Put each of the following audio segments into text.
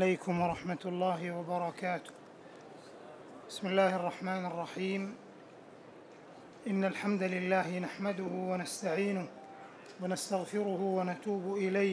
عليكم ورحمة الله وبركاته. بسم الله الرحمن الرحيم. إن الحمد لله نحمده ونستعينه ونستغفره ونتوب إليه،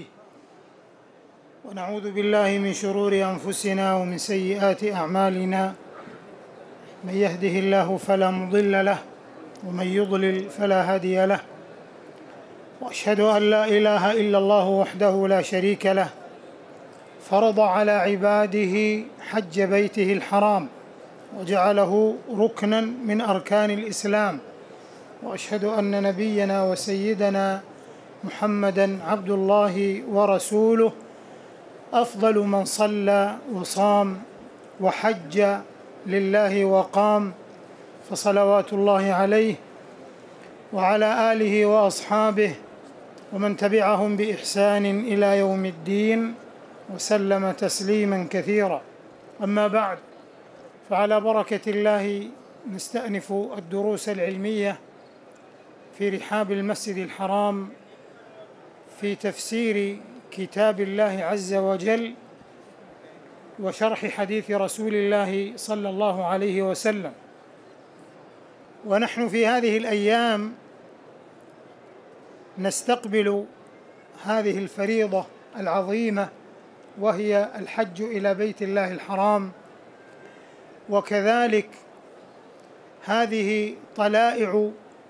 ونعوذ بالله من شرور أنفسنا ومن سيئات أعمالنا. من يهده الله فلا مضل له ومن يضلل فلا هادي له، وأشهد أن لا إله إلا الله وحده لا شريك له، فرض على عباده حج بيته الحرام وجعله ركنا من أركان الإسلام. وأشهد أن نبينا وسيدنا محمدًا عبد الله ورسوله، أفضل من صلى وصام وحج لله وقام، فصلوات الله عليه وعلى آله وأصحابه ومن تبعهم بإحسان إلى يوم الدين، وسلم تسليما كثيرا. أما بعد، فعلى بركة الله نستأنف الدروس العلمية في رحاب المسجد الحرام في تفسير كتاب الله عز وجل وشرح حديث رسول الله صلى الله عليه وسلم. ونحن في هذه الأيام نستقبل هذه الفريضة العظيمة، وهي الحج إلى بيت الله الحرام، وكذلك هذه طلائع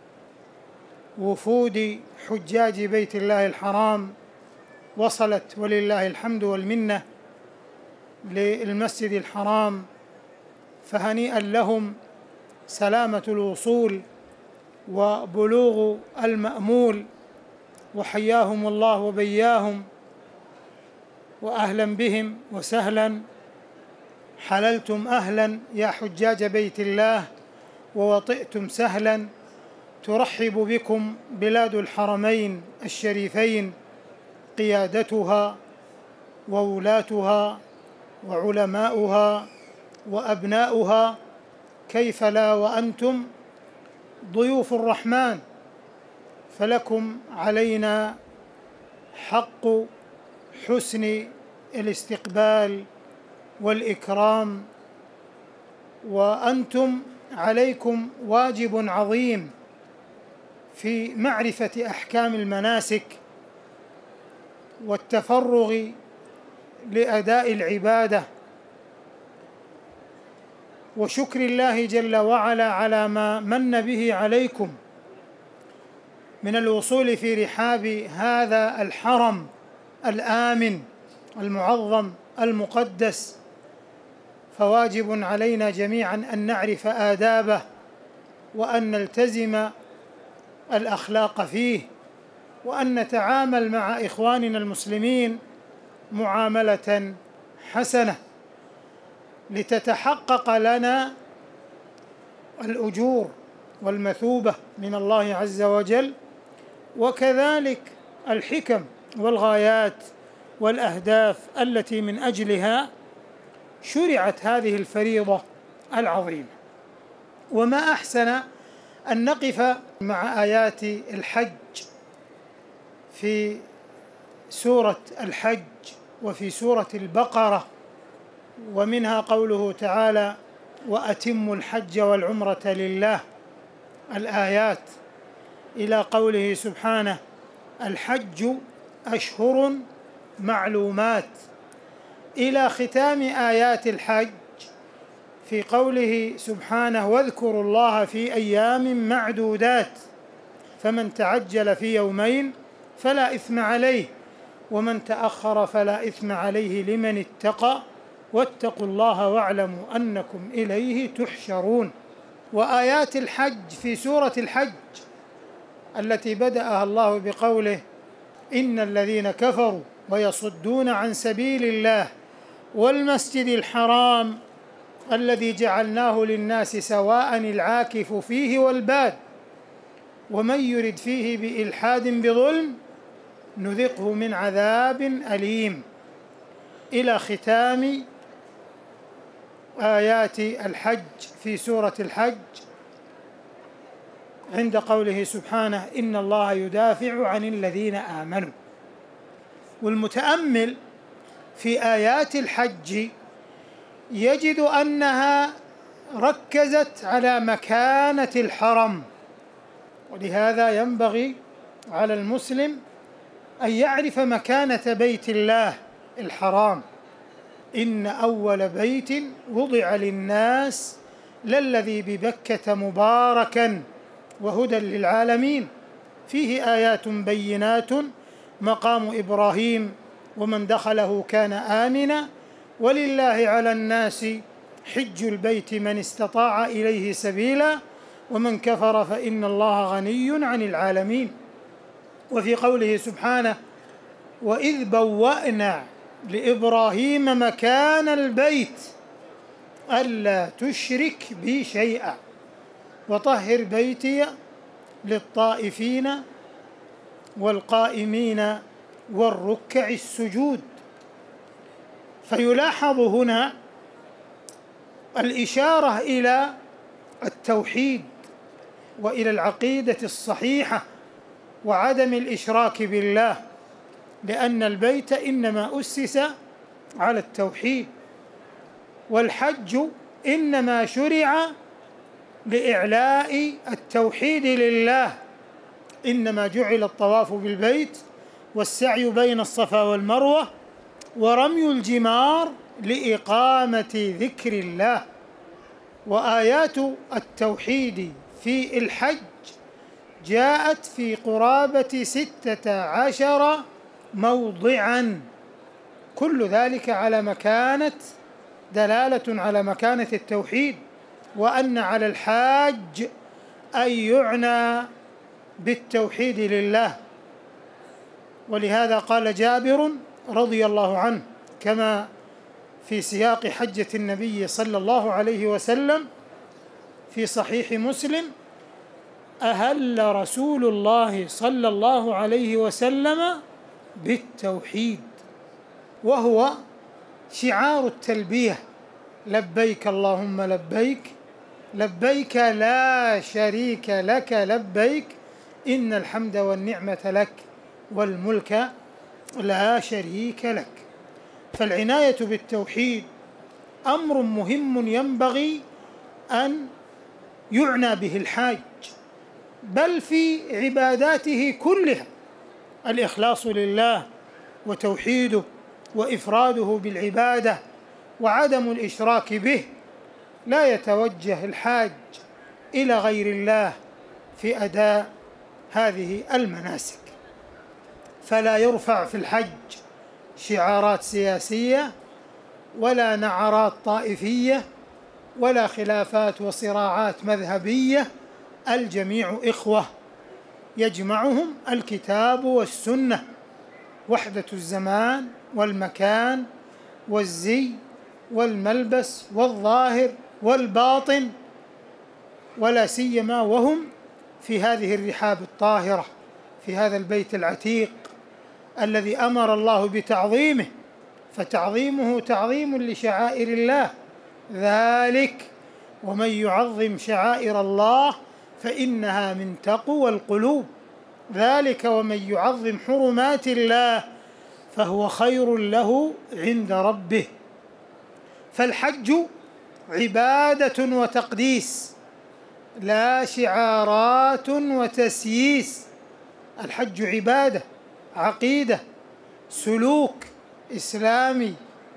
وفود حجاج بيت الله الحرام وصلت ولله الحمد والمنة للمسجد الحرام، فهنيئا لهم سلامة الوصول وبلوغ المأمول، وحياهم الله وبياهم، وأهلا بهم وسهلا. حللتم أهلا يا حجاج بيت الله، ووطئتم سهلا. ترحب بكم بلاد الحرمين الشريفين، قيادتها وولاتها وعلماؤها وأبناؤها، كيف لا وأنتم ضيوف الرحمن، فلكم علينا حق حسن الاستقبال والإكرام، وأنتم عليكم واجب عظيم في معرفة أحكام المناسك والتفرغ لأداء العبادة، وشكر الله جل وعلا على ما من به عليكم من الوصول في رحاب هذا الحرم الآمن المعظم المقدس. فواجب علينا جميعا أن نعرف آدابه، وأن نلتزم الأخلاق فيه، وأن نتعامل مع إخواننا المسلمين معاملة حسنة، لتتحقق لنا الأجور والمثوبة من الله عز وجل، وكذلك الحكم والغايات والأهداف التي من أجلها شرعت هذه الفريضة العظيمة. وما أحسن أن نقف مع آيات الحج في سورة الحج وفي سورة البقرة، ومنها قوله تعالى: وأتموا الحج والعمرة لله، الآيات إلى قوله سبحانه: الحج أشهر معلومات، إلى ختام آيات الحج في قوله سبحانه: واذكروا الله في أيام معدودات، فمن تعجل في يومين فلا إثم عليه، ومن تأخر فلا إثم عليه لمن اتقى، واتقوا الله واعلموا أنكم إليه تحشرون. وآيات الحج في سورة الحج التي بدأها الله بقوله: إن الذين كفروا ويصدون عن سبيل الله والمسجد الحرام الذي جعلناه للناس سواء العاكف فيه والباد، ومن يرد فيه بإلحاد بظلم نذقه من عذاب أليم، إلى ختام آيات الحج في سورة الحج عند قوله سبحانه: إن الله يدافع عن الذين آمنوا. والمتأمل في آيات الحج يجد أنها ركزت على مكانة الحرم، ولهذا ينبغي على المسلم أن يعرف مكانة بيت الله الحرام. إن أول بيت وضع للناس للذي ببكة مباركا وهدى للعالمين فيه آيات بينات مقام إبراهيم ومن دخله كان آمنا ولله على الناس حج البيت من استطاع إليه سبيلا ومن كفر فإن الله غني عن العالمين. وفي قوله سبحانه وإذ بوأنا لإبراهيم مكان البيت ألا تشرك بي شيئا وطهر بيتي للطائفين والقائمين والركع السجود. فيلاحظ هنا الإشارة إلى التوحيد وإلى العقيدة الصحيحة وعدم الإشراك بالله، لأن البيت إنما أسس على التوحيد، والحج إنما شرع لإعلاء التوحيد لله، إنما جعل الطواف بالبيت والسعي بين الصفا والمروة ورمي الجمار لإقامة ذكر الله. وآيات التوحيد في الحج جاءت في قرابة 16 موضعا، كل ذلك على دلالة على مكانة التوحيد، وأن على الحاج أن يعنى بالتوحيد لله. ولهذا قال جابر رضي الله عنه كما في سياق حجة النبي صلى الله عليه وسلم في صحيح مسلم: أهل رسول الله صلى الله عليه وسلم بالتوحيد، وهو شعار التلبية: لبيك اللهم لبيك، لبيك لا شريك لك لبيك، إن الحمد والنعمة لك والملك لا شريك لك. فالعناية بالتوحيد أمر مهم ينبغي أن يعنى به الحاج، بل في عباداته كلها الإخلاص لله وتوحيده وإفراده بالعبادة وعدم الإشراك به. لا يتوجه الحاج إلى غير الله في أداء هذه المناسك، فلا يرفع في الحج شعارات سياسية ولا نعرات طائفية ولا خلافات وصراعات مذهبية، الجميع إخوة يجمعهم الكتاب والسنة، وحدة الزمان والمكان والزي والملبس والظاهر والباطن، ولا سيما وهم في هذه الرحاب الطاهرة في هذا البيت العتيق الذي أمر الله بتعظيمه، فتعظيمه تعظيم لشعائر الله، ذلك ومن يعظم شعائر الله فإنها من تقوى القلوب، ذلك ومن يعظم حرمات الله فهو خير له عند ربه. فالحج عبادة وتقديس لا شعارات وتسييس. الحج عبادة، عقيدة، سلوك إسلامي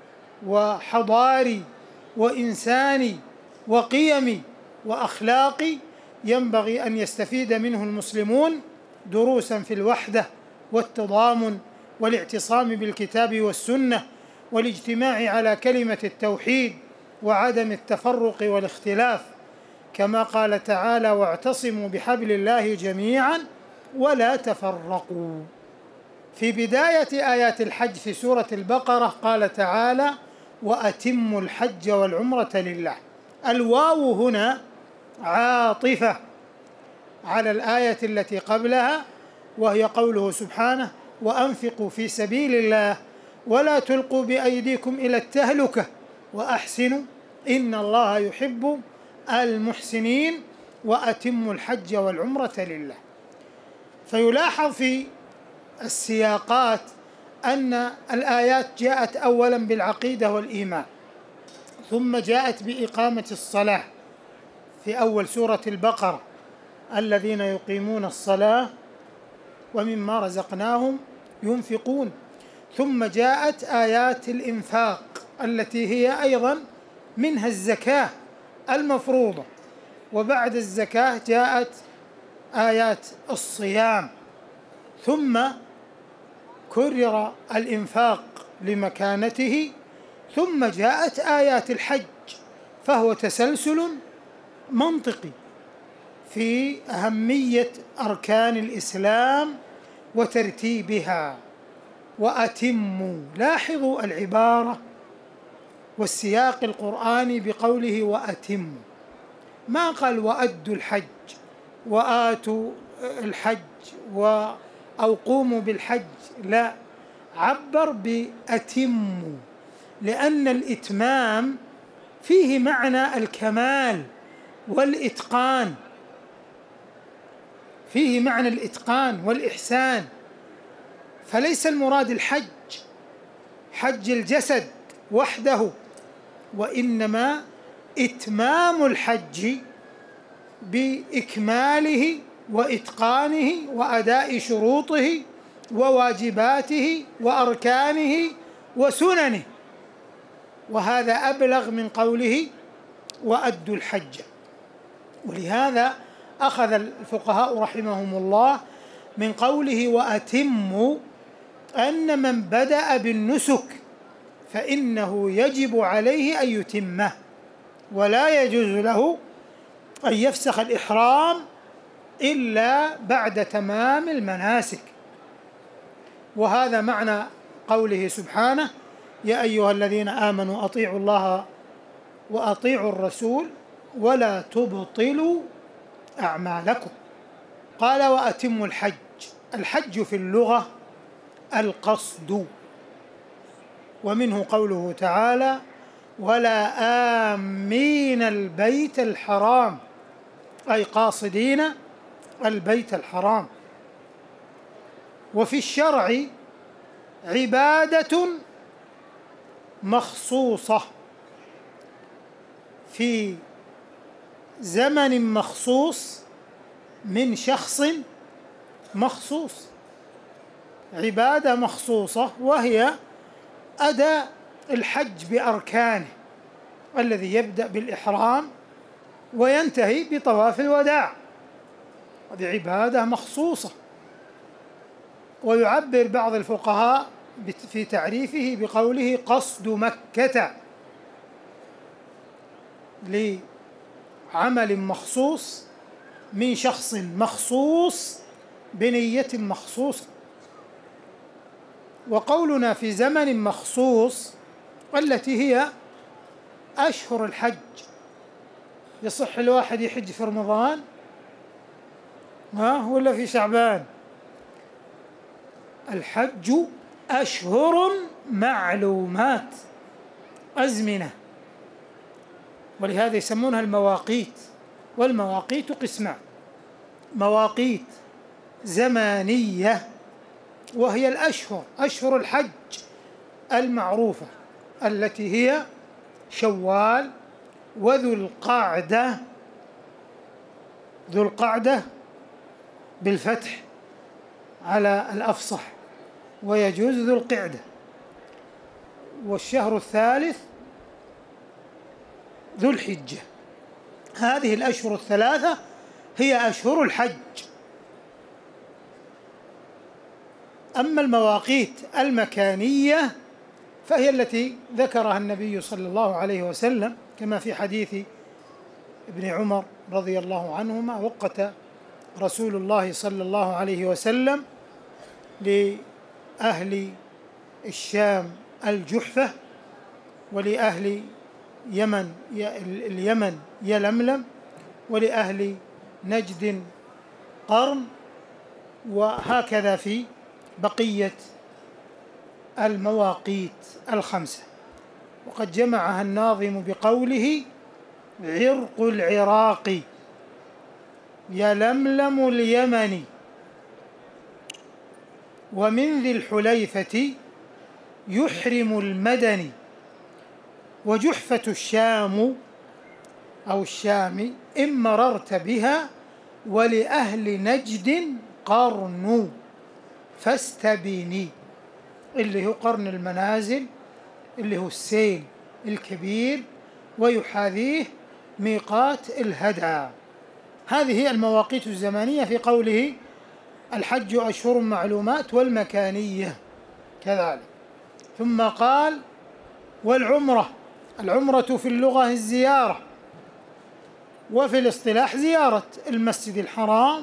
وحضاري وإنساني وقيمي وأخلاقي، ينبغي أن يستفيد منه المسلمون دروسا في الوحدة والتضامن والاعتصام بالكتاب والسنة والاجتماع على كلمة التوحيد وعدم التفرق والاختلاف، كما قال تعالى: واعتصموا بحبل الله جميعا ولا تفرقوا. في بداية آيات الحج في سورة البقرة قال تعالى: وأتموا الحج والعمرة لله. الواو هنا عاطفة على الآية التي قبلها، وهي قوله سبحانه: وأنفقوا في سبيل الله ولا تلقوا بأيديكم إلى التهلكة وأحسنوا إن الله يحب المحسنين وأتموا الحج والعمرة لله. فيلاحظ في السياقات أن الآيات جاءت أولا بالعقيدة والإيمان، ثم جاءت بإقامة الصلاة في أول سورة البقرة: الذين يقيمون الصلاة ومما رزقناهم ينفقون. ثم جاءت آيات الإنفاق التي هي أيضا منها الزكاة المفروضة. وبعد الزكاة جاءت آيات الصيام. ثم كرر الإنفاق لمكانته، ثم جاءت آيات الحج، فهو تسلسل منطقي في أهمية أركان الإسلام وترتيبها. وأتموا، لاحظوا العبارة والسياق القرآني بقوله وأتموا، ما قال وأدوا الحج وآتوا الحج أو قوموا بالحج، لا، عبر بأتموا، لأن الإتمام فيه معنى الكمال والإتقان، فيه معنى الإتقان والإحسان. فليس المراد الحج، حج الجسد وحده، وإنما إتمام الحج بإكماله وإتقانه وأداء شروطه وواجباته وأركانه وسننه، وهذا أبلغ من قوله وأدوا الحج. ولهذا أخذ الفقهاء رحمهم الله من قوله وأتموا أن من بدأ بالنسك فإنه يجب عليه أن يتمه، ولا يجوز له أن يفسخ الإحرام إلا بعد تمام المناسك. وهذا معنى قوله سبحانه: يا أيها الذين آمنوا أطيعوا الله وأطيعوا الرسول ولا تبطلوا أعمالكم. قال وأتموا الحج. الحج في اللغة القصد، ومنه قوله تعالى: ولا آمين البيت الحرام، أي قاصدين البيت الحرام. وفي الشرع عبادة مخصوصة في زمن مخصوص من شخص مخصوص، عبادة مخصوصة، وهي أداء الحج بأركانه الذي يبدأ بالإحرام وينتهي بطواف الوداع، هذه عبادة مخصوصة. ويعبر بعض الفقهاء في تعريفه بقوله قصد مكة، لعمل مخصوص من شخص مخصوص بنية مخصوصة. وقولنا في زمن مخصوص التي هي أشهر الحج، يصح الواحد يحج في رمضان ولا في شعبان؟ الحج أشهر معلومات، أزمنة، ولهذا يسمونها المواقيت. والمواقيت قسمان: مواقيت زمانية وهي الأشهر، أشهر الحج المعروفة التي هي شوال وذو القعدة، ذو القعدة بالفتح على الأفصح، ويجوز ذو القعدة. والشهر الثالث ذو الحجة. هذه الأشهر الثلاثة هي أشهر الحج. أما المواقيت المكانية فهي التي ذكرها النبي صلى الله عليه وسلم، كما في حديث ابن عمر رضي الله عنهما: وقت رسول الله صلى الله عليه وسلم لأهل الشام الجحفة، ولأهل اليمن يلملم، ولأهل نجد قرن، وهكذا في بقية المواقيت الخمسة. وقد جمعها الناظم بقوله: عرق العراق يلملم اليمن، ومن ذي الحليفة يحرم المدني. وجحفة الشام أو الشام إن مررت بها ولأهل نجد قرن فاستبيني، اللي هو قرن المنازل، اللي هو السيل الكبير ويحاذيه ميقات الهدى. هذه هي المواقيت الزمانية في قوله الحج أشهر معلومات، والمكانية كذلك. ثم قال والعمرة. العمرة في اللغة الزيارة، وفي الاصطلاح زيارة المسجد الحرام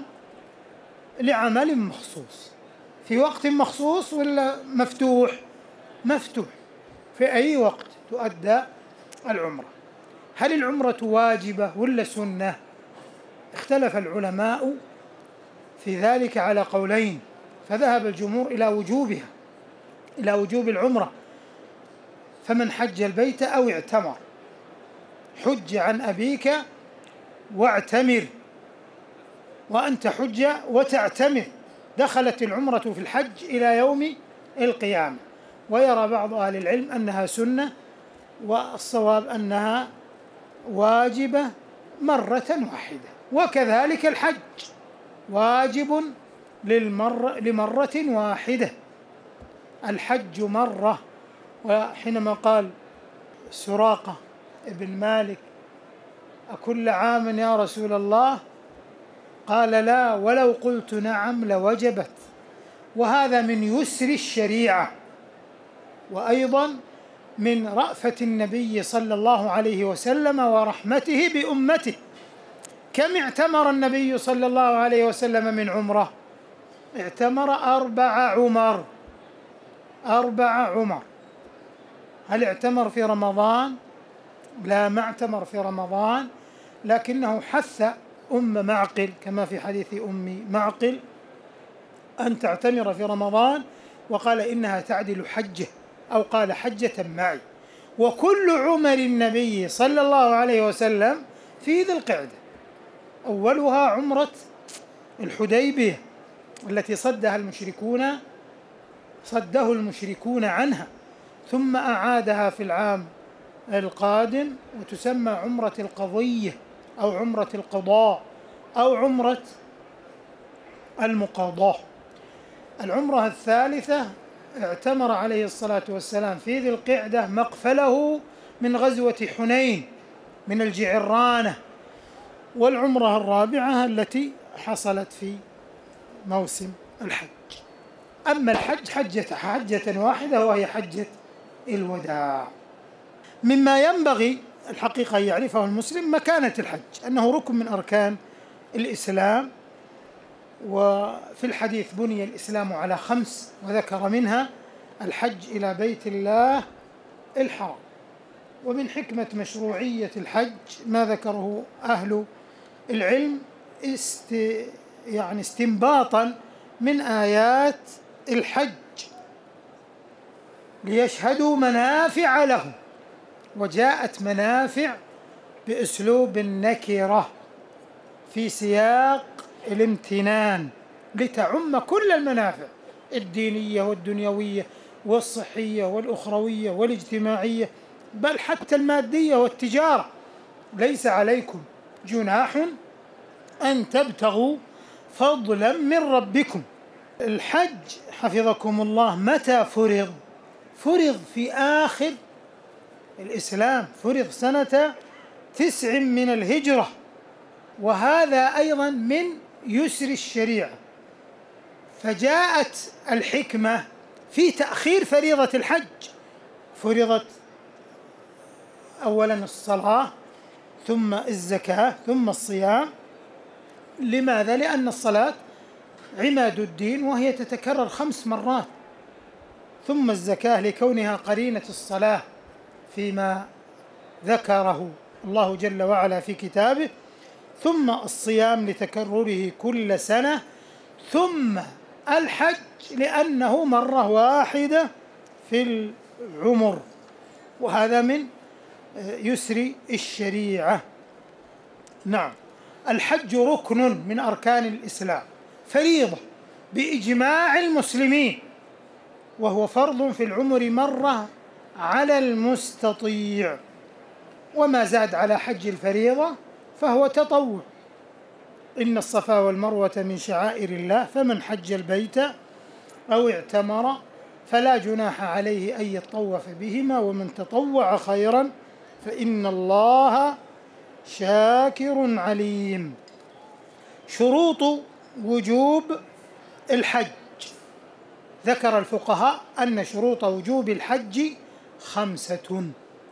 لعمل مخصوص في وقت مخصوص، ولا مفتوح؟ مفتوح، في أي وقت تؤدى العمرة. هل العمرة واجبة ولا سنة؟ اختلف العلماء في ذلك على قولين، فذهب الجمهور إلى وجوبها، إلى وجوب العمرة. فمن حج البيت أو اعتمر، حج عن أبيك واعتمر، وأنت حج وتعتمر، دخلت العمرة في الحج إلى يوم القيامة. ويرى بعض أهل العلم أنها سنة، والصواب أنها واجبة مرة واحدة. وكذلك الحج واجب لمرة واحدة، الحج مرة. وحينما قال سراقة ابن مالك أكل عام يا رسول الله؟ قال لا، ولو قلت نعم لوجبت. وهذا من يسر الشريعة، وأيضا من رأفة النبي صلى الله عليه وسلم ورحمته بأمته. كم اعتمر النبي صلى الله عليه وسلم من عمره؟ اعتمر 4 عمر. 4 عمر. هل اعتمر في رمضان؟ لا، ما اعتمر في رمضان، لكنه حث أم معقل كما في حديث أم معقل أن تعتمر في رمضان، وقال إنها تعدل حجة، أو قال حجة معي. وكل عمر النبي صلى الله عليه وسلم في ذي القعدة، أولها عمرة الحديبية التي صده المشركون عنها، ثم أعادها في العام القادم، وتسمى عمرة القضية أو عمرة القضاء أو عمرة المقاضاة. العمرة الثالثة اعتمر عليه الصلاة والسلام في ذي القعدة مقفله من غزوة حنين من الجعرانة. والعمرة الرابعة التي حصلت في موسم الحج. أما الحج حجة واحدة، وهي حجة الوداع. مما ينبغي الحقيقة يعرفه المسلم مكانة الحج، أنه ركن من أركان الإسلام. وفي الحديث بني الإسلام على 5، وذكر منها الحج إلى بيت الله الحرام. ومن حكمة مشروعية الحج ما ذكره أهل العلم استنباطا من آيات الحج، ليشهدوا منافع لهم. وجاءت منافع بأسلوب النكرة في سياق الامتنان لتعم كل المنافع الدينية والدنيوية والصحية والأخروية والاجتماعية، بل حتى المادية والتجارة. ليس عليكم جناح أن تبتغوا فضلا من ربكم. الحج حفظكم الله متى فرض؟ فرض في آخر الإسلام، فرض سنة 9 من الهجرة، وهذا أيضا من يسر الشريعة. فجاءت الحكمة في تأخير فريضة الحج. فرضت أولا الصلاة، ثم الزكاة، ثم الصيام. لماذا؟ لأن الصلاة عماد الدين، وهي تتكرر 5 مرات، ثم الزكاة لكونها قرينة الصلاة فيما ذكره الله جل وعلا في كتابه، ثم الصيام لتكرره كل سنة، ثم الحج لأنه مرة واحدة في العمر. وهذا من يسر الشريعة. نعم، الحج ركن من أركان الإسلام، فريضة بإجماع المسلمين، وهو فرض في العمر مرة على المستطيع، وما زاد على حج الفريضة فهو تطوع. إن الصفا والمروة من شعائر الله، فمن حج البيت أو اعتمر فلا جناح عليه أن يطوف بهما، ومن تطوع خيرا فإن الله شاكر عليم. شروط وجوب الحج: ذكر الفقهاء أن شروط وجوب الحج خمسة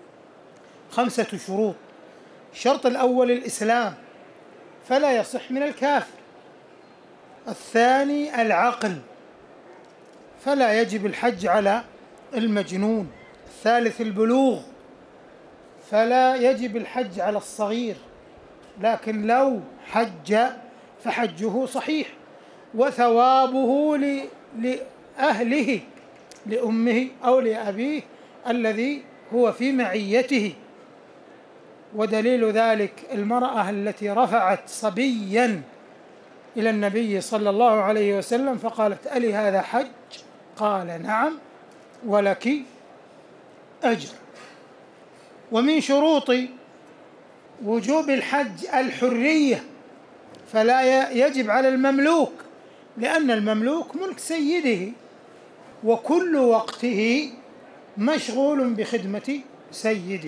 شروط. الشرط الأول الإسلام، فلا يصح من الكافر. الثاني العقل، فلا يجب الحج على المجنون. الثالث البلوغ، فلا يجب الحج على الصغير، لكن لو حج فحجه صحيح، وثوابه لأهله، لأمه أو لأبيه الذي هو في معيته. ودليل ذلك المرأة التي رفعت صبيا إلى النبي صلى الله عليه وسلم فقالت: ألي هذا حج؟ قال: نعم ولك أجر. ومن شروط وجوب الحج الحرية، فلا يجب على المملوك، لأن المملوك ملك سيده وكل وقته مشغول بخدمة سيده.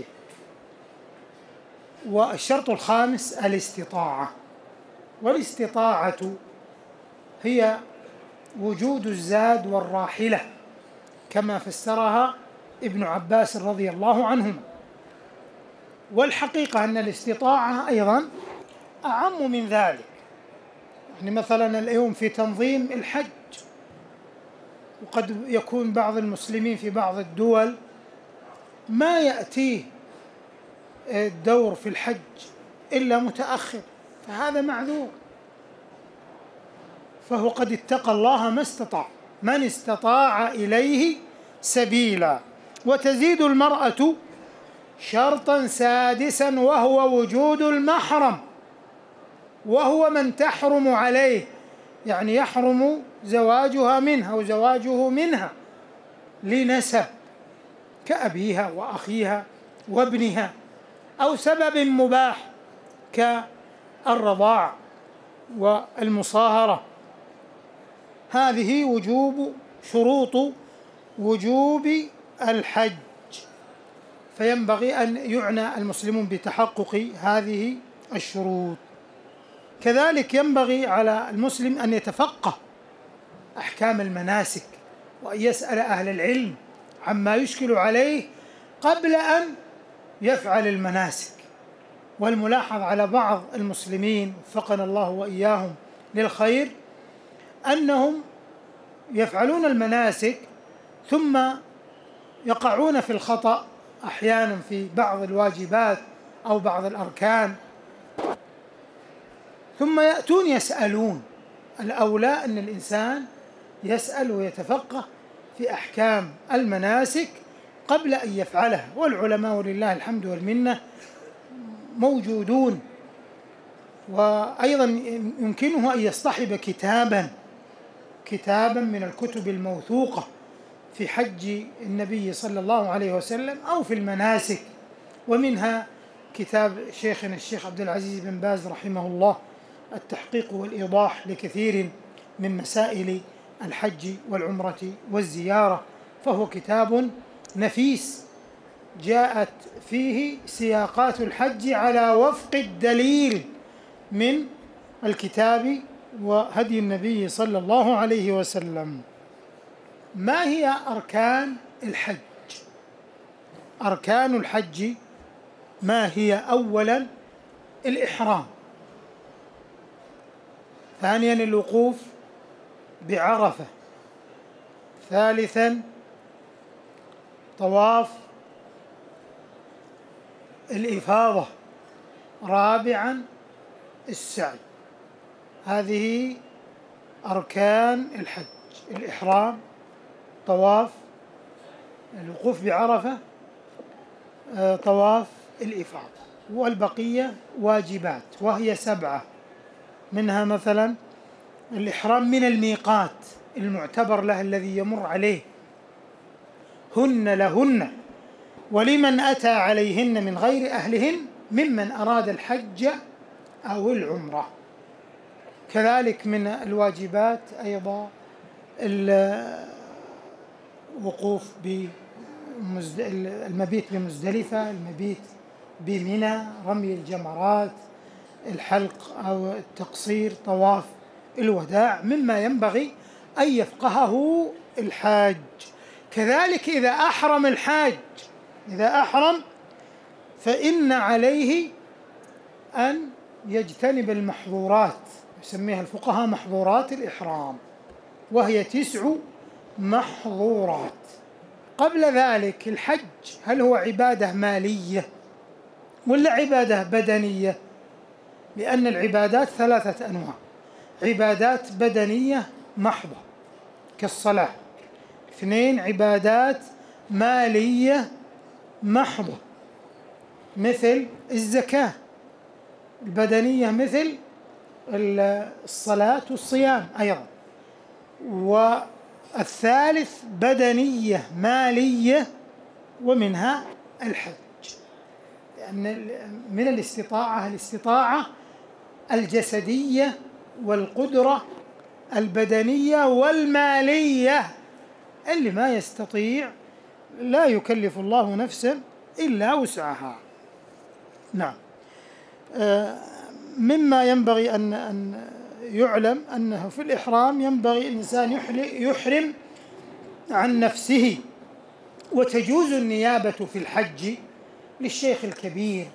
والشرط الخامس الاستطاعة، والاستطاعة هي وجود الزاد والراحلة كما فسرها ابن عباس رضي الله عنهما. والحقيقة أن الاستطاعة أيضا أعم من ذلك. يعني مثلا اليوم في تنظيم الحج، وقد يكون بعض المسلمين في بعض الدول ما يأتيه الدور في الحج إلا متأخر، فهذا معذور، فهو قد اتقى الله ما استطاع، من استطاع إليه سبيلا. وتزيد المرأة شرطا سادسا وهو وجود المحرم، وهو من تحرم عليه، يعني يحرم زواجها منها وزواجه منها لنسب كأبيها وأخيها وابنها، أو سبب مباح كالرضاع والمصاهرة. هذه شروط وجوب الحج، فينبغي أن يعنى المسلمون بتحقق هذه الشروط. كذلك ينبغي على المسلم أن يتفقه أحكام المناسك، وأن يسأل أهل العلم عما يشكل عليه قبل أن يفعل المناسك. والملاحظ على بعض المسلمين وفقنا الله وإياهم للخير أنهم يفعلون المناسك ثم يقعون في الخطأ أحيانا في بعض الواجبات أو بعض الأركان، ثم يأتون يسألون. الأولى أن الإنسان يسأل ويتفقه في أحكام المناسك قبل أن يفعلها، والعلماء ولله الحمد والمنة موجودون. وأيضا يمكنه أن يصطحب كتابا من الكتب الموثوقة في حج النبي صلى الله عليه وسلم أو في المناسك، ومنها كتاب شيخنا الشيخ عبد العزيز بن باز رحمه الله التحقيق والإيضاح لكثير من مسائل الحج والعمرة والزيارة، فهو كتاب نفيس جاءت فيه سياقات الحج على وفق الدليل من الكتاب وهدي النبي صلى الله عليه وسلم. ما هي أركان الحج؟ أركان الحج ما هي؟ أولا الإحرام، ثانيا الوقوف بعرفة، ثالثا طواف الإفاضة، رابعا السعي. هذه أركان الحج: الإحرام، طواف، الوقوف بعرفة، طواف الإفاضة، والبقية واجبات وهي 7. منها مثلا الإحرام من الميقات المعتبر له الذي يمر عليه هن لهن ولمن أتى عليهن من غير أهلهن ممن أراد الحج أو العمرة. كذلك من الواجبات أيضا الوقوف المبيت بمزدلفة، المبيت بمنى، رمي الجمرات، الحلق أو التقصير، طواف الوداع، مما ينبغي أن يفقهه الحاج. كذلك إذا أحرم الحاج، إذا أحرم فإن عليه أن يجتنب المحظورات، يسميها الفقهاء محظورات الإحرام، وهي 9 محظورات. قبل ذلك الحج هل هو عبادة مالية ولا عبادة بدنية؟ لأن العبادات 3 أنواع: عبادات بدنية محضة كالصلاة، 2 عبادات مالية محضة مثل الزكاة البدنية، مثل الصلاة والصيام أيضا، والثالث بدنية مالية ومنها الحج. لأن من الاستطاعة الجسدية والقدرة البدنية والمالية، اللي ما يستطيع لا يكلف الله نفسا إلا وسعها. نعم. مما ينبغي أن يعلم أنه في الإحرام ينبغي الإنسان يحرم عن نفسه، وتجوز النيابة في الحج للشيخ الكبير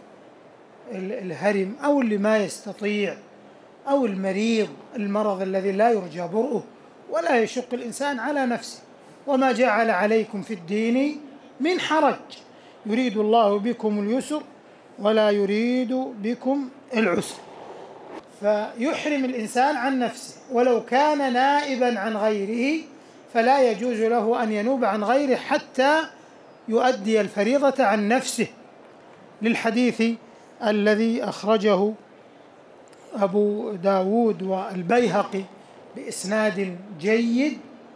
الهرم أو اللي ما يستطيع أو المريض، المرض الذي لا يرجى برؤه ولا يشق الإنسان على نفسه. وما جعل عليكم في الدين من حرج يريد الله بكم اليسر ولا يريد بكم العسر. فيحرم الإنسان عن نفسه، ولو كان نائبا عن غيره فلا يجوز له أن ينوب عن غيره حتى يؤدي الفريضة عن نفسه، للحديث الذي أخرجه أبو داود والبيهقي بإسناد جيد: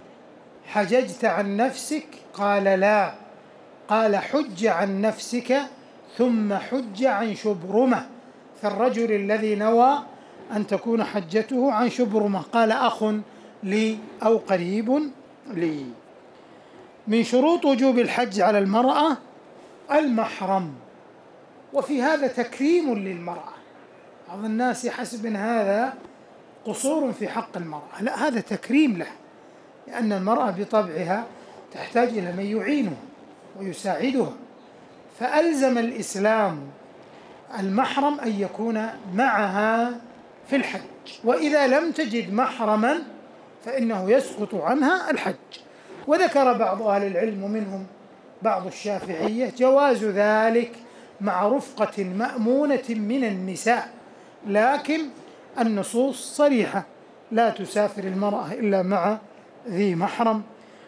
حججت عن نفسك؟ قال لا. قال حج عن نفسك ثم حج عن شبرمة، فالرجل الذي نوى أن تكون حجته عن شبرمة. قال أخ لي أو قريب لي. من شروط وجوب الحج على المرأة المحرم، وفي هذا تكريم للمرأة. بعض الناس يحسب أن هذا قصور في حق المرأة، لا، هذا تكريم له، لأن المرأة بطبعها تحتاج إلى من يعينها ويساعدها، فألزم الإسلام المحرم أن يكون معها في الحج، وإذا لم تجد محرما فإنه يسقط عنها الحج. وذكر بعض أهل العلم ومنهم بعض الشافعية جواز ذلك مع رفقة مأمونة من النساء، لكن النصوص صريحة: لا تسافر المرأة إلا مع ذي محرم.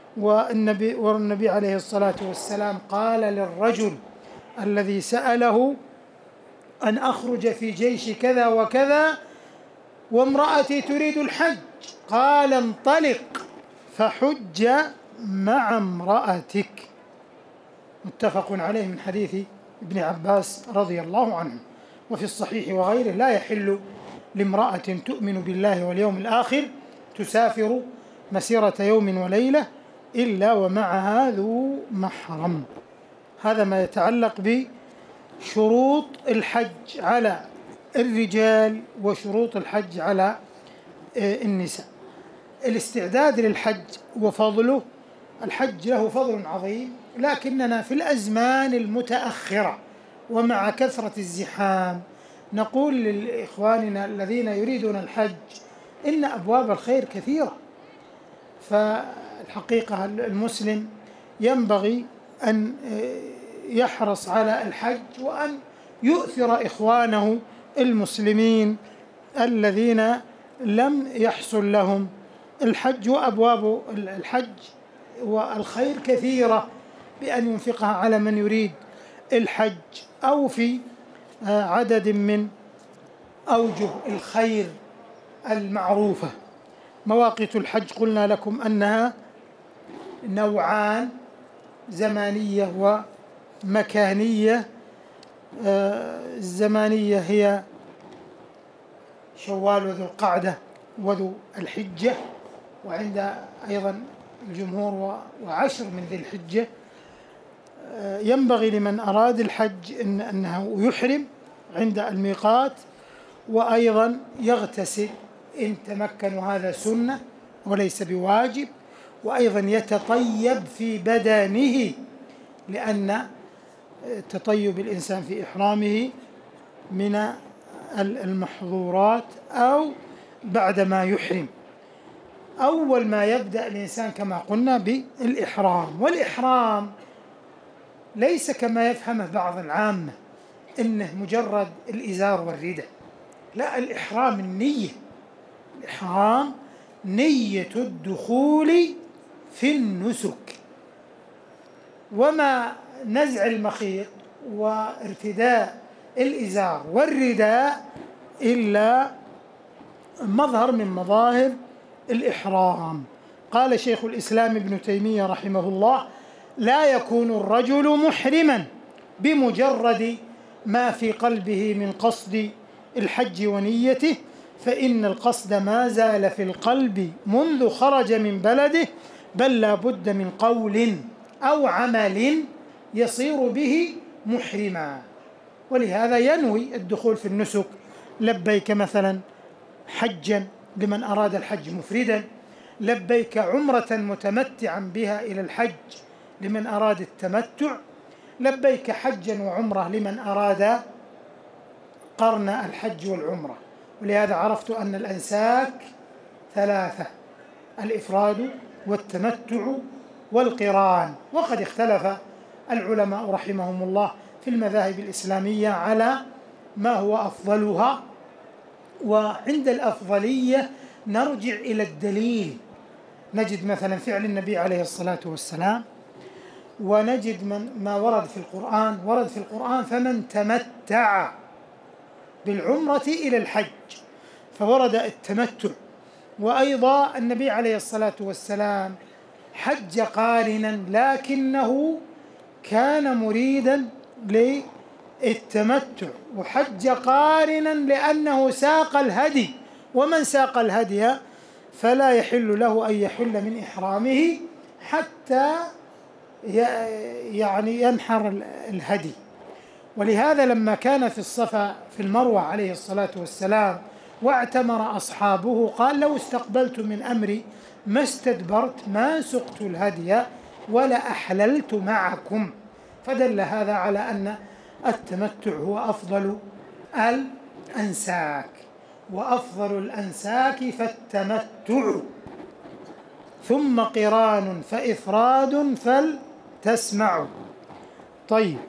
والنبي عليه الصلاة والسلام قال للرجل الذي سأله أن أخرج في جيش كذا وكذا وامرأتي تريد الحج، قال انطلق فحج مع امرأتك، متفق عليه من حديث ابن عباس رضي الله عنه. وفي الصحيح وغيره: لا يحل لامرأة تؤمن بالله واليوم الآخر تسافر مسيرة يوم وليلة إلا ومعها ذو محرم. هذا ما يتعلق بشروط الحج على الرجال وشروط الحج على النساء. الاستعداد للحج وفضله: الحج له فضل عظيم، لكننا في الأزمان المتأخرة ومع كثرة الزحام نقول لإخواننا الذين يريدون الحج إن أبواب الخير كثيرة. فالحقيقة المسلم ينبغي أن يحرص على الحج وأن يؤثر إخوانه المسلمين الذين لم يحصل لهم الحج. وأبواب الحج والخير كثيرة بأن ينفقها على من يريد الحج أو في عدد من أوجه الخير المعروفة. مواقيت الحج قلنا لكم أنها نوعان: زمانية ومكانية. الزمانية هي شوال وذو القعدة وذو الحجة، وعند أيضا الجمهور وعشر من ذي الحجة. ينبغي لمن أراد الحج أنه يحرم عند الميقات، وأيضا يغتسل إن تمكن، وهذا سنة وليس بواجب، وأيضا يتطيب في بدنه، لأن تطيب الإنسان في إحرامه من المحظورات، أو بعدما يحرم. أول ما يبدأ الإنسان كما قلنا بالإحرام، والإحرام ليس كما يفهمه بعض العامة إنه مجرد الإزار والرداء، لا، الإحرام النية. الإحرام نية الدخول في النسك، وما نزع المخيط وارتداء الإزار والرداء إلا مظهر من مظاهر الإحرام. قال شيخ الإسلام ابن تيمية رحمه الله: لا يكون الرجل محرما بمجرد ما في قلبه من قصد الحج ونيته، فإن القصد ما زال في القلب منذ خرج من بلده، بل لا بد من قول أو عمل يصير به محرما. ولهذا ينوي الدخول في النسك: لبيك مثلا حجا لمن أراد الحج مفردا، لبيك عمرة متمتعا بها إلى الحج لمن أراد التمتع، لبيك حجا وعمرة لمن أراد قرن الحج والعمرة. ولهذا عرفت أن الأنساك ثلاثة: الإفراد والتمتع والقران. وقد اختلف العلماء رحمهم الله في المذاهب الإسلامية على ما هو أفضلها، وعند الأفضلية نرجع إلى الدليل. نجد مثلا فعل النبي عليه الصلاة والسلام، ونجد ما ورد في القرآن. ورد في القرآن: فمن تمتع بالعمرة إلى الحج، فورد التمتع. وأيضا النبي عليه الصلاة والسلام حج قارنا، لكنه كان مريدا للتمتع، وحج قارنا لأنه ساق الهدي، ومن ساق الهدي فلا يحل له أن يحل من إحرامه حتى يعني ينحر الهدي. ولهذا لما كان في الصفا في المروة عليه الصلاة والسلام واعتمر أصحابه قال: لو استقبلت من أمري ما استدبرت ما سقت الهدي ولا أحللت معكم. فدل هذا على أن التمتع هو أفضل الأنساك، وأفضل الأنساك فالتمتع، ثم قران فإفراد فلتسمع. طيب،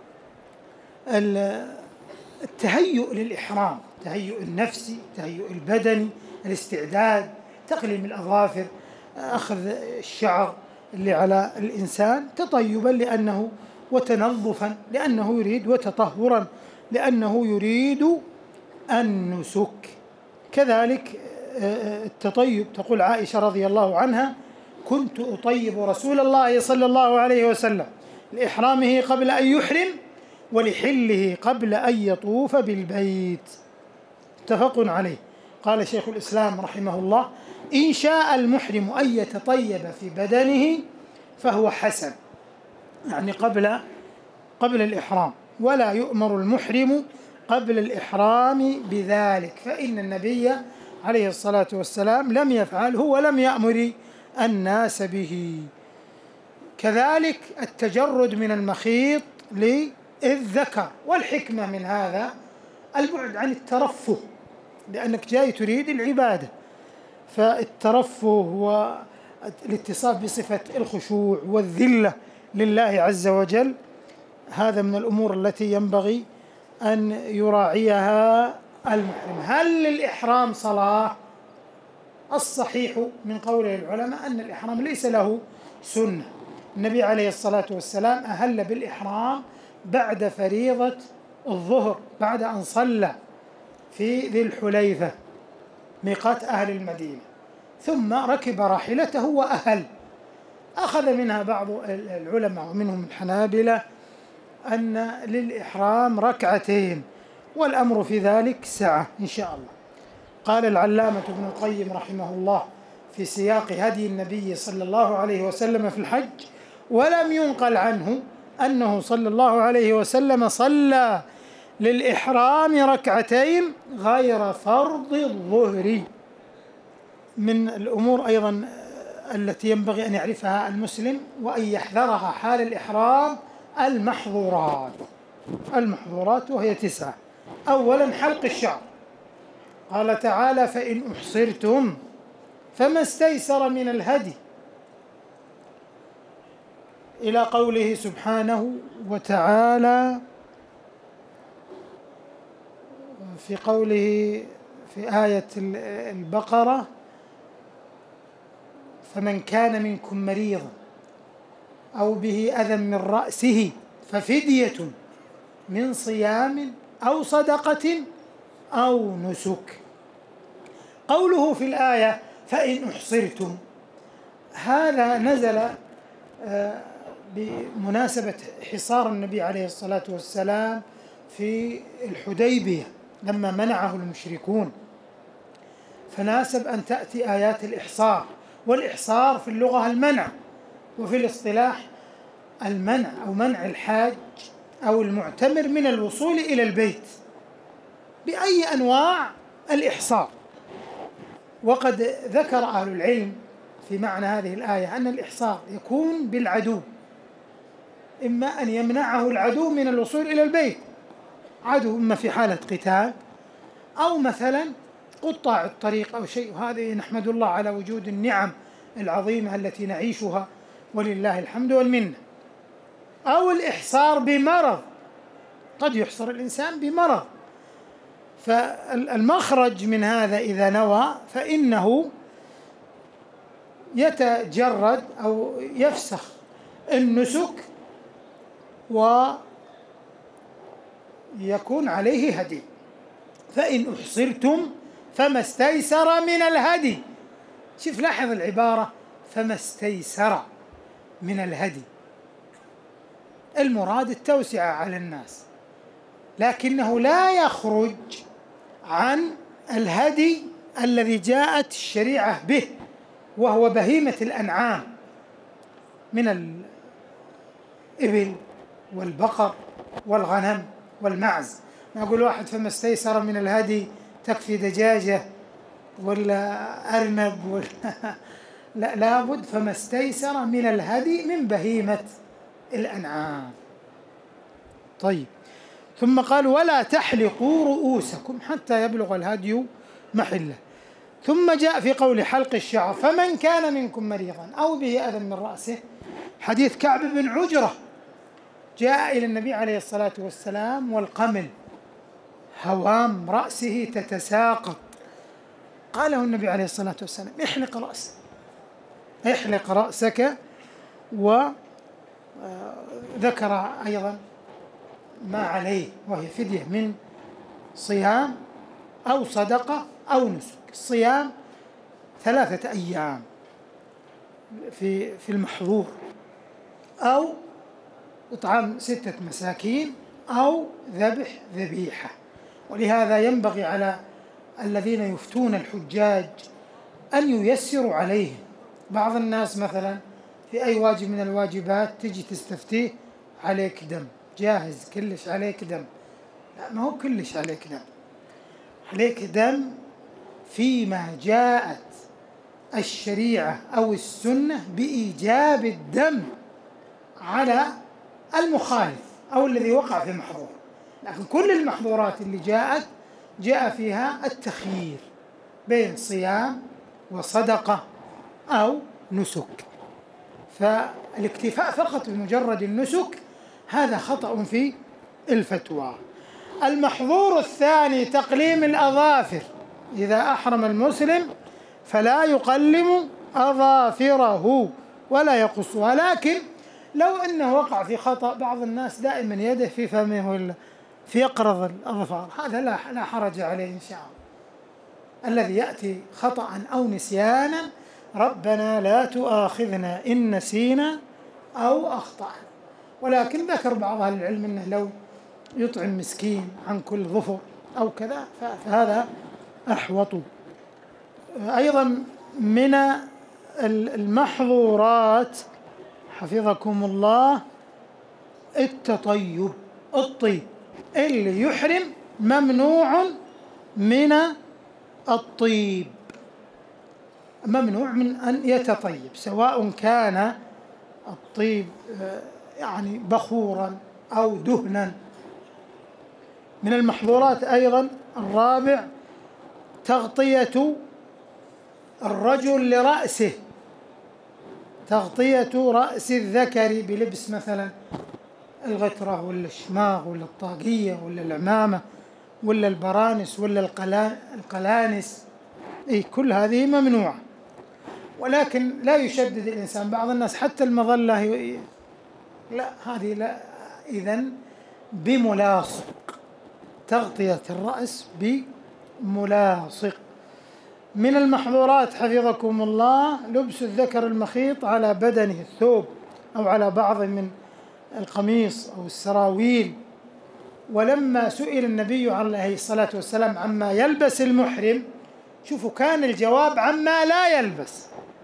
التهيؤ للإحرام: التهيؤ النفسي، التهيؤ البدني، الاستعداد، تقليم الأظافر، أخذ الشعر اللي على الإنسان تطيبا لأنه وتنظفا لأنه يريد، وتطهرا لأنه يريد النسك. كذلك التطيب، تقول عائشة رضي الله عنها: كنت أطيب رسول الله صلى الله عليه وسلم لإحرامه قبل أن يحرم، ولحله قبل أن يطوف بالبيت. متفق عليه. قال شيخ الإسلام رحمه الله: إن شاء المحرم أن يتطيب في بدنه فهو حسن، يعني قبل الإحرام، ولا يؤمر المحرم قبل الإحرام بذلك، فإن النبي عليه الصلاة والسلام لم يفعله ولم يأمر الناس به. كذلك التجرد من المخيط للذكر، والحكمة من هذا البعد عن الترفه، لأنك جاي تريد العبادة، فالترفه والاتصاف بصفة الخشوع والذلة لله عز وجل هذا من الأمور التي ينبغي أن يراعيها المحرم. هل للإحرام صلاة؟ الصحيح من قول العلماء أن الإحرام ليس له سنة. النبي عليه الصلاة والسلام أهل بالإحرام بعد فريضة الظهر، بعد أن صلى في ذي الحليفة ميقات أهل المدينة، ثم ركب راحلته وأهل. أخذ منها بعض العلماء ومنهم الحنابلة أن للإحرام ركعتين، والأمر في ذلك سعة إن شاء الله. قال العلامة ابن القيم رحمه الله في سياق هدي النبي صلى الله عليه وسلم في الحج: ولم ينقل عنه أنه صلى الله عليه وسلم صلى للإحرام ركعتين غير فرض الظهر. من الأمور أيضا التي ينبغي أن يعرفها المسلم وأن يحذرها حال الإحرام المحظورات وهي 9. أولا حلق الشعر، قال تعالى: فإن أحصرتم فما استيسر من الهدي، إلى قوله سبحانه وتعالى في قوله في آية البقرة: فمن كان منكم مريضا أو به أذى من رأسه ففدية من صيام أو صدقة أو نسك. قوله في الآية فإن أحصرتم، هذا نزل بمناسبة حصار النبي عليه الصلاة والسلام في الحديبية لما منعه المشركون، فناسب أن تأتي آيات الإحصار. والإحصار في اللغة المنع، وفي الاصطلاح المنع أو منع الحاج أو المعتمر من الوصول إلى البيت بأي أنواع الإحصار. وقد ذكر أهل العلم في معنى هذه الآية أن الإحصار يكون بالعدو، إما أن يمنعه العدو من الوصول إلى البيت، عدو إما في حالة قتال أو مثلا قطاع الطريق أو شيء. هذه نحمد الله على وجود النعم العظيمة التي نعيشها ولله الحمد والمنة. أو الإحصار بمرض، قد يحصر الإنسان بمرض، فالمخرج من هذا إذا نوى فإنه يتجرد أو يفسخ النسك ويكون عليه هدي. فإن أحصرتم فما استيسر من الهدي. شوف لاحظ العبارة: فما استيسر من الهدي، المراد التوسعة على الناس، لكنه لا يخرج عن الهدي الذي جاءت الشريعة به، وهو بهيمة الأنعام من الإبل والبقر والغنم والمعز. ما يقول واحد فما استيسر من الهدي تكفي دجاجة ولا أرنب ولا لا، لابد فما استيسر من الهدي من بهيمة الأنعام. طيب، ثم قال: ولا تحلقوا رؤوسكم حتى يبلغ الهدي محله. ثم جاء في قول حلق الشعر: فمن كان منكم مريضا أو به أذى من رأسه، حديث كعب بن عجرة جاء إلى النبي عليه الصلاة والسلام والقمل هوام رأسه تتساقط، قاله النبي عليه الصلاة والسلام: احلق رأسك. وذكر أيضا ما عليه، وهي فدية من صيام أو صدقة أو نسك. الصيام 3 أيام في المحظور، أو إطعام 6 مساكين، أو ذبح ذبيحة. ولهذا ينبغي على الذين يفتون الحجاج أن ييسروا عليهم. بعض الناس مثلا في أي واجب من الواجبات تجي تستفتيه: عليك دم، جاهز كلش عليك دم. لا، ما هو كلش عليك دم، عليك دم فيما جاءت الشريعة أو السنة بإيجاب الدم على المخالف أو الذي وقع في محظور. لكن كل المحظورات اللي جاء فيها التخيير بين صيام وصدقة أو نسك، فالاكتفاء فقط بمجرد النسك هذا خطأ في الفتوى. المحظور الثاني تقليم الأظافر. إذا أحرم المسلم فلا يقلم أظافره ولا يقصها، لكن لو أنه وقع في خطأ، بعض الناس دائما يده في فمه ولا في يقرض الأظفار، هذا لا حرج عليه إن شاء الله. الذي يأتي خطأ أو نسيانا ربنا لا تؤاخذنا إن نسينا أو أخطأنا. ولكن ذكر بعض أهل العلم أنه لو يطعم مسكين عن كل ظفر أو كذا فهذا أحوط. أيضا من المحظورات حفظكم الله التطيب، الطيب اللي يحرم ممنوع من الطيب، ممنوع من أن يتطيب، سواء كان الطيب يعني بخورا أو دهنا. من المحظورات أيضا الرابع تغطية الرجل لرأسه، تغطية رأس الذكر بلبس مثلا الغترة ولا الشماغ ولا الطاقية ولا العمامة ولا البرانس ولا القلانس، كل هذه ممنوعة. ولكن لا يشدد الإنسان، بعض الناس حتى المظلة لا، هذه لا، إذن بملاصق، تغطية الرأس بملاصق. من المحظورات حفظكم الله لبس الذكر المخيط على بدنه الثوب أو على بعض من القميص أو السراويل. ولما سئل النبي عليه الصلاة والسلام عما يلبس المحرم، شوفوا كان الجواب عما لا يلبس.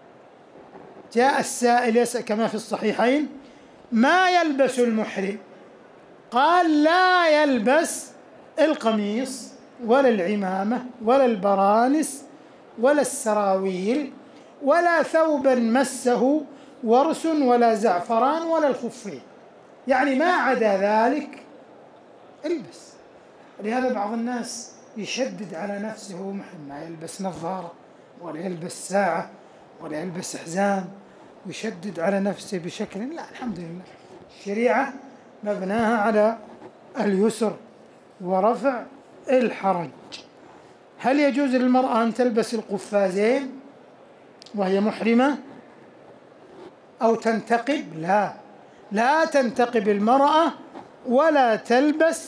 جاء السائل يسأل كما في الصحيحين ما يلبس المحرم؟ قال لا يلبس القميص ولا العمامة ولا البرانس ولا السراويل ولا ثوبا مسه ورس ولا زعفران ولا الخفين، يعني ما عدا ذلك البس. لهذا بعض الناس يشدد على نفسه محرم، ما يلبس نظارة ولا يلبس ساعة ولا يلبس حزام، ويشدد على نفسه بشكل لا. الحمد لله الشريعة مبناها على اليسر ورفع الحرج. هل يجوز للمرأة أن تلبس القفازين وهي محرمة أو تنتقب؟ لا تنتقب المرأة ولا تلبس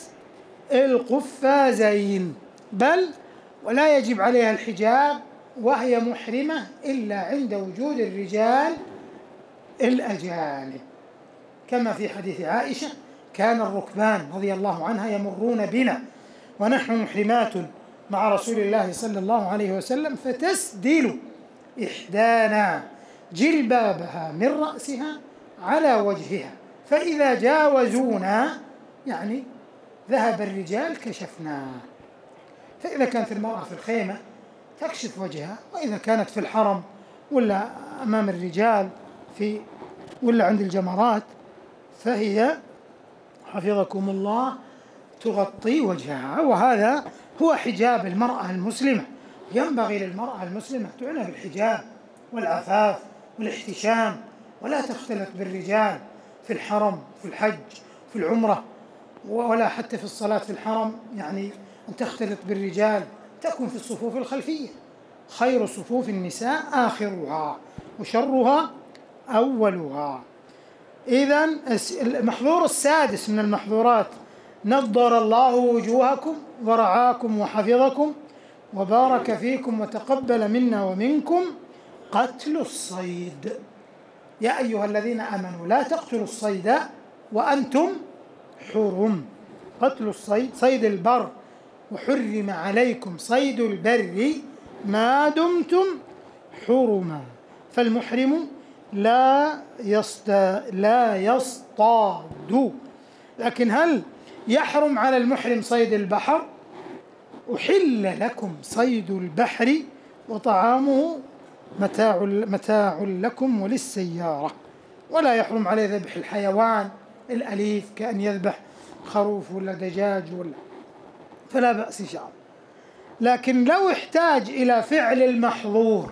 القفازين، بل ولا يجب عليها الحجاب وهي محرمة إلا عند وجود الرجال الأجانب، كما في حديث عائشة كان الركبان رضي الله عنها يمرون بنا ونحن محرمات مع رسول الله صلى الله عليه وسلم فتسدل إحدانا جلبابها من رأسها على وجهها، فإذا جاوزونا يعني ذهب الرجال كشفناه. فإذا كانت المرأة في الخيمة تكشف وجهها، وإذا كانت في الحرم ولا أمام الرجال ولا عند الجمرات فهي حفظكم الله تغطي وجهها. وهذا هو حجاب المرأة المسلمة. ينبغي للمرأة المسلمة تعنى بالحجاب والعفاف والاحتشام، ولا تختلط بالرجال في الحرم، في الحج، في العمرة، ولا حتى في الصلاة في الحرم، يعني أن تختلط بالرجال، تكون في الصفوف الخلفية. خير صفوف النساء آخرها وشرها أولها. إذن المحظور السادس من المحظورات نضر الله وجوهكم ورعاكم وحفظكم وبارك فيكم وتقبل منا ومنكم قتل الصيد. يا أيها الذين آمنوا لا تقتلوا الصيد وأنتم حرم. قتل الصيد صيد البر، وحرم عليكم صيد البر ما دمتم حرما. فالمحرم لا يصطاد. لكن هل يحرم على المحرم صيد البحر؟ أحل لكم صيد البحر وطعامه متاع لكم وللسيارة. ولا يحرم عليه ذبح الحيوان الأليف كأن يذبح خروف ولا دجاج فلا بأس إن شاء الله. لكن لو احتاج إلى فعل المحظور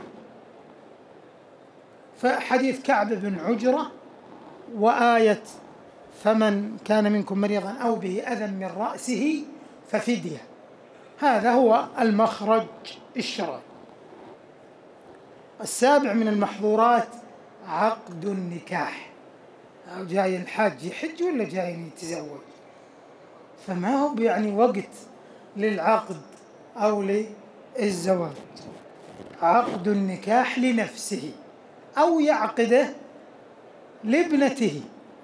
فحديث كعب بن عجرة وآية فمن كان منكم مريضا أو به أذى من رأسه ففدية، هذا هو المخرج الشرعي. السابع من المحظورات عقد النكاح. أو جاي الحاج يحج ولا جاي يتزوج، فما هو يعني وقت للعقد أو للزواج. عقد النكاح لنفسه أو يعقده لابنته،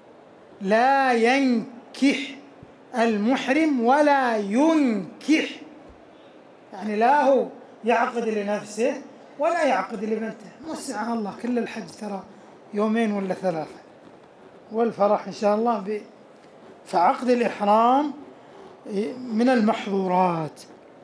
لا ينكح المحرم ولا ينكح، يعني لا هو يعقد لنفسه ولا يعقد لبنته. وسع الله، كل الحج ترى يومين ولا ثلاثة، والفرح إن شاء الله فعقد الإحرام من المحظورات.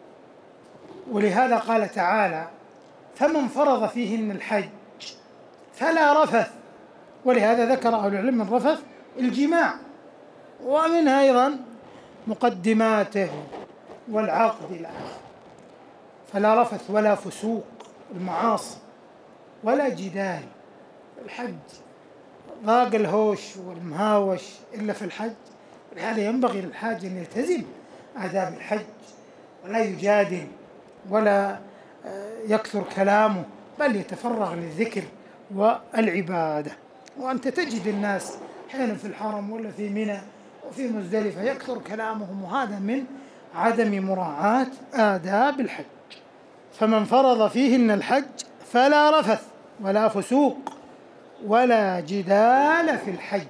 ولهذا قال تعالى: فمن فرض فيهن الحج فلا رفث. ولهذا ذكر أهل العلم من رفث الجماع، ومنها أيضا مقدماته والعقد إلى آخره. فلا رفث ولا فسوق المعاصي ولا جدال. الحج ضاق الهوش والمهاوش إلا في الحج. ولهذا ينبغي للحاج أن يلتزم آداب الحج ولا يجادل ولا يكثر كلامه، بل يتفرغ للذكر والعبادة. وأنت تجد الناس أحيانا في الحرم ولا في منى وفي مزدلفة يكثر كلامهم، وهذا من عدم مراعاة آداب الحج. فمن فرض فيهن الحج فلا رفث ولا فسوق ولا جدال في الحج،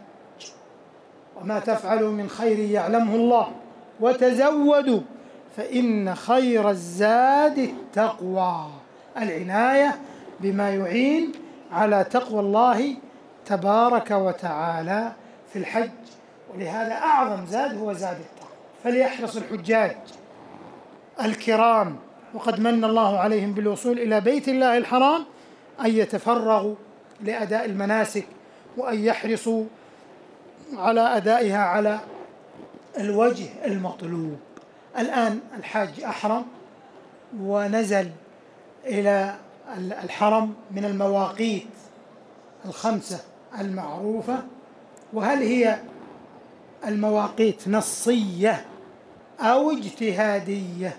وما تفعلوا من خير يعلمه الله وتزودوا فإن خير الزاد التقوى. العناية بما يعين على تقوى الله تبارك وتعالى في الحج. ولهذا أعظم زاد هو زاد التقوى. فليحرص الحجاج الكرام، وقد من الله عليهم بالوصول إلى بيت الله الحرام، أن يتفرغوا لأداء المناسك، وأن يحرصوا على أدائها على الوجه المطلوب. الآن الحاج أحرم ونزل إلى الحرم من المواقيت الخمسة المعروفة. وهل هي المواقيت نصية أو اجتهادية؟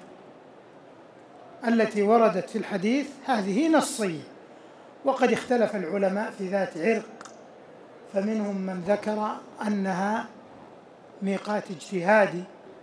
التي وردت في الحديث هذه نصية، وقد اختلف العلماء في ذات عرق، فمنهم من ذكر أنها ميقات اجتهادي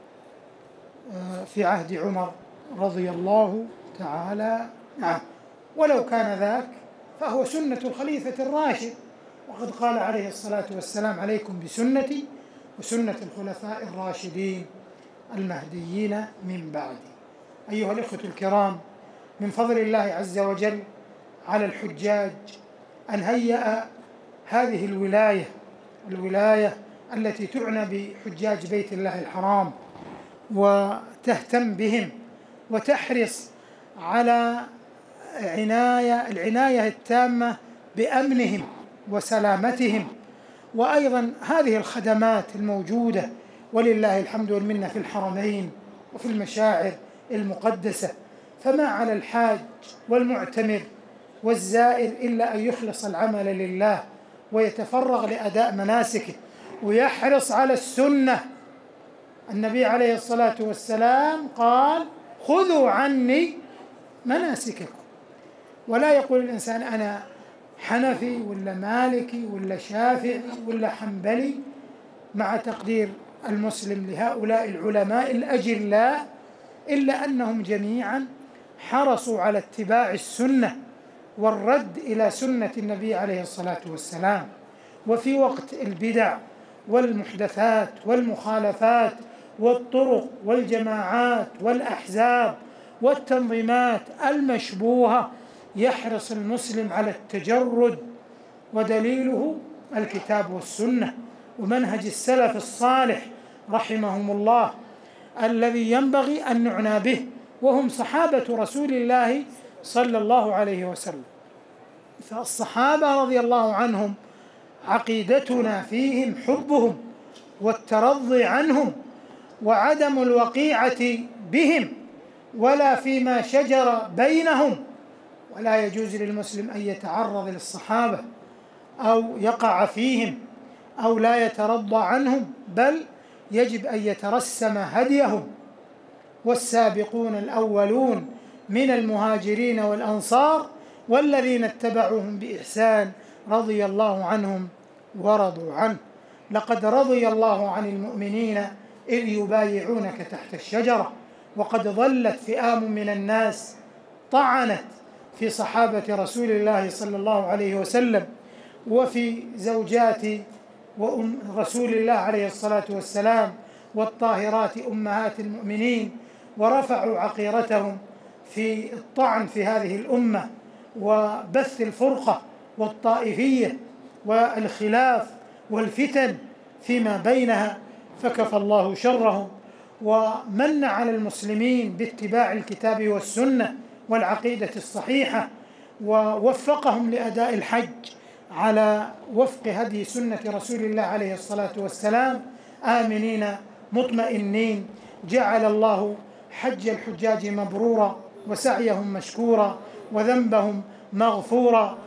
في عهد عمر رضي الله تعالى عنه، ولو كان ذاك فهو سنة الخليفة الراشد، وقد قال عليه الصلاة والسلام: عليكم بسنتي وسنة الخلفاء الراشدين المهديين من بعدي. أيها الإخوة الكرام، من فضل الله عز وجل على الحجاج أن هيأ هذه الولاية التي تعنى بحجاج بيت الله الحرام وتهتم بهم وتحرص على العناية التامة بأمنهم وسلامتهم، وأيضا هذه الخدمات الموجودة ولله الحمد والمنة في الحرمين وفي المشاعر المقدسة. فما على الحاج والمعتمر والزائر إلا أن يخلص العمل لله ويتفرغ لأداء مناسكه ويحرص على السنة. النبي عليه الصلاة والسلام قال: خذوا عني مناسككم. ولا يقول الإنسان أنا حنفي ولا مالكي ولا شافعي ولا حنبلي، مع تقدير المسلم لهؤلاء العلماء الأجلاء، إلا أنهم جميعا حرصوا على اتباع السنة والرد إلى سنة النبي عليه الصلاة والسلام. وفي وقت البدع والمحدثات والمخالفات والطرق والجماعات والأحزاب والتنظيمات المشبوهة يحرص المسلم على التجرد، ودليله الكتاب والسنة ومنهج السلف الصالح رحمهم الله الذي ينبغي أن نعنى به، وهم صحابة رسول الله صلى الله عليه وسلم. فالصحابة رضي الله عنهم عقيدتنا فيهم حبهم والترضي عنهم وعدم الوقيعة بهم ولا فيما شجر بينهم. ولا يجوز للمسلم أن يتعرض للصحابة أو يقع فيهم أو لا يترضى عنهم، بل يجب أن يترسم هديهم. والسابقون الأولون من المهاجرين والأنصار والذين اتبعوهم بإحسان رضي الله عنهم ورضوا عنه. لقد رضي الله عن المؤمنين إذ يبايعونك تحت الشجرة وقد ظلت فئام من الناس طعنت في صحابة رسول الله صلى الله عليه وسلم وفي زوجات رسول الله عليه الصلاة والسلام والطاهرات أمهات المؤمنين، ورفعوا عقيرتهم في الطعن في هذه الأمة وبث الفرقة والطائفية والخلاف والفتن فيما بينها، فكفى الله شرهم ومن على المسلمين باتباع الكتاب والسنة والعقيدة الصحيحة، ووفقهم لأداء الحج على وفق هدي سنة رسول الله عليه الصلاة والسلام آمنين مطمئنين. جعل الله حج الحجاج مبرورا وسعيهم مشكورا وذنبهم مغفورا،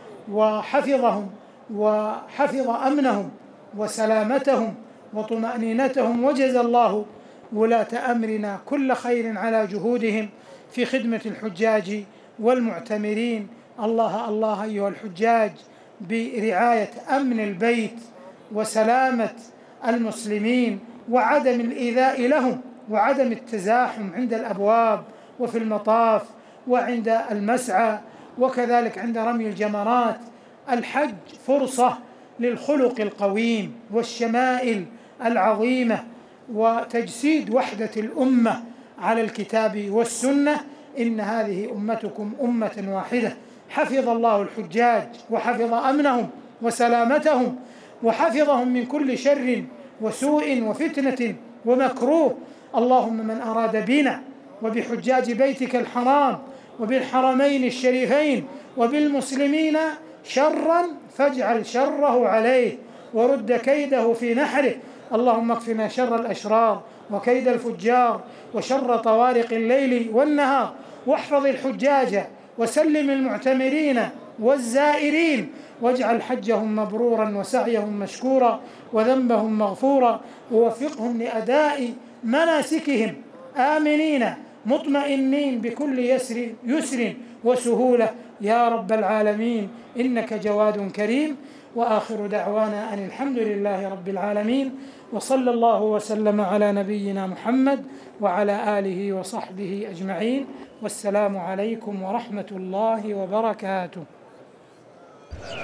وحفظ أمنهم وسلامتهم وطمأنينتهم، وجزى الله ولاة أمرنا كل خير على جهودهم في خدمة الحجاج والمعتمرين. الله الله أيها الحجاج برعاية أمن البيت وسلامة المسلمين وعدم الإيذاء لهم وعدم التزاحم عند الأبواب وفي المطاف وعند المسعى وكذلك عند رمي الجمرات. الحج فرصة للخلق القويم والشمائل العظيمة وتجسيد وحدة الأمة على الكتاب والسنة. إن هذه أمتكم أمة واحدة. حفظ الله الحجاج وحفظ أمنهم وسلامتهم وحفظهم من كل شر وسوء وفتنة ومكروه. اللهم من أراد بنا وبحجاج بيتك الحرام وبالحرمين الشريفين وبالمسلمين شرا فاجعل شره عليه ورد كيده في نحره. اللهم اكفنا شر الأشرار وكيد الفجار وشر طوارق الليل والنهار، واحفظ الحجاج وسلم المعتمرين والزائرين، واجعل حجهم مبرورا وسعيهم مشكورا وذنبهم مغفورا، ووفقهم لأداء مناسكهم آمنين مطمئنين بكل يسر وسهولة يا رب العالمين، إنك جواد كريم. وآخر دعوانا أن الحمد لله رب العالمين، وصلى الله وسلم على نبينا محمد وعلى آله وصحبه أجمعين، والسلام عليكم ورحمة الله وبركاته.